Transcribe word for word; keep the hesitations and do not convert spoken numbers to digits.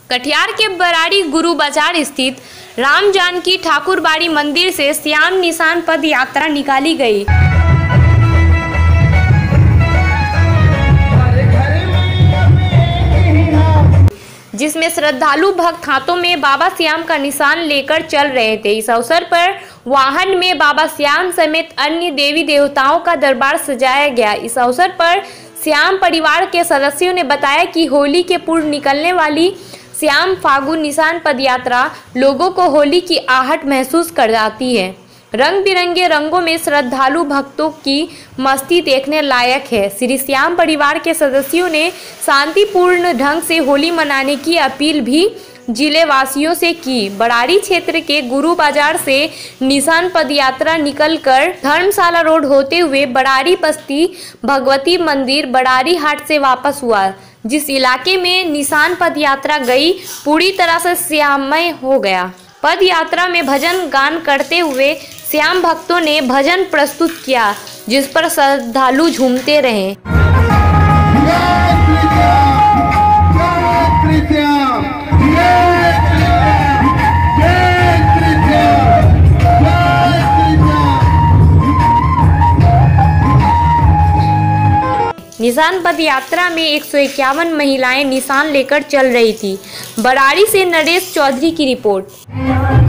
कटिहार के बराड़ी गुरु बाजार स्थित राम जानकी ठाकुरबाड़ी मंदिर से श्याम निशान पद यात्रा निकाली गई, जिसमें श्रद्धालु भक्त हाथों में बाबा श्याम का निशान लेकर चल रहे थे। इस अवसर पर वाहन में बाबा श्याम समेत अन्य देवी देवताओं का दरबार सजाया गया। इस अवसर पर श्याम परिवार के सदस्यों ने बताया कि होली के पूर्व निकलने वाली श्याम फागुन निशान पद यात्रा लोगों को होली की आहट महसूस कराती है। रंग बिरंगे रंगों में श्रद्धालु भक्तों की मस्ती देखने लायक है। श्री श्याम परिवार के सदस्यों ने शांतिपूर्ण ढंग से होली मनाने की अपील भी जिले वासियों से की। बराड़ी क्षेत्र के गुरु बाजार से निशान पद यात्रा निकलकर धर्मशाला रोड होते हुए बराड़ी बस्ती भगवती मंदिर बराड़ी हाट से वापस हुआ। जिस इलाके में निशान पद यात्रा गई पूरी तरह से श्याममय हो गया। पद यात्रा में भजन गान करते हुए श्याम भक्तों ने भजन प्रस्तुत किया, जिस पर श्रद्धालु झूमते रहे। निशान पद यात्रा में एक सौ इक्यावन महिलाएं निशान लेकर चल रही थी। बराड़ी से नरेश चौधरी की रिपोर्ट।